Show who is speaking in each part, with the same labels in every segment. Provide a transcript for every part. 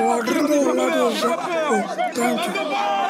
Speaker 1: La gringo là déjà. Oh, thank you.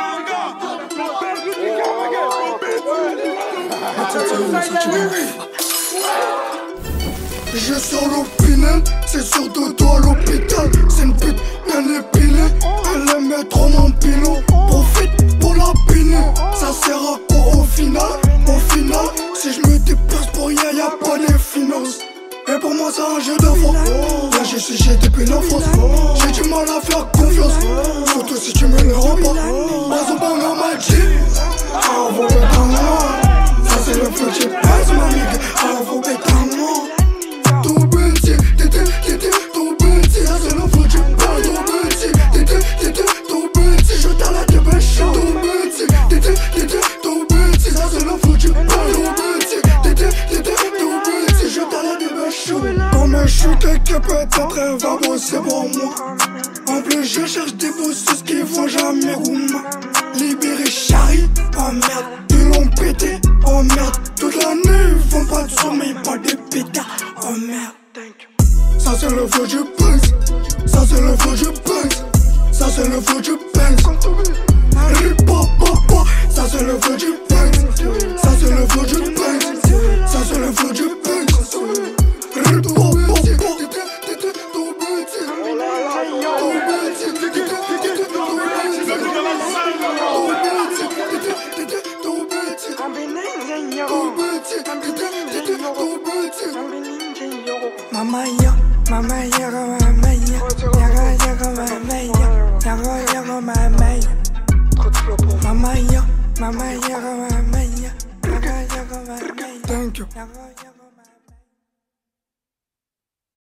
Speaker 1: Je sors l'opinel, c'est sur dodo à l'hôpital. C'est une pute bien épilée, elle aime trop mon pilot. Profite pour la piner, ça sert à quoi au final? Au final, si je me déplace pour rien, y'a pas les finances. Et pour moi c'est un jeu de foi. Là j'ai séché depuis l'enfance. J'ai du mal à faire confiance, surtout si tu me le rends pas. Raison pour la magie. Ah vous bête à moi. Ça c'est le feu qui passe ma migue. Ah vous bête à moi. Ton petit, t'étais ton petit. Ça c'est le feu qui passe. Ton petit, t'étais ton petit. Je t'ai la débêche. Ton petit, t'étais ton petit. Ça c'est le feu qui passe. Ton petit, t'étais ton petit. Je t'ai la débêche. Comme je suis quelqu'un peut-être elle va bosser pour moi. En plus je cherche des bosses qui font jamais roumain. Libéré Charlie, oh merde, ils l'ont pété, oh merde. Toute l'année ils font pas de son mais pas de pétard, oh merde. Ça c'est le feu du buzz, ça c'est le feu du buzz, ça c'est le feu du buzz. Ça c'est le feu du buzz, ça c'est le feu du buzz, ça c'est le feu du buzz. Mama ya, mama ya, mama ya, yaga mama ya, yaga mama ya. Mama ya, mama ya, mama ya, yaga mama ya. Thank you.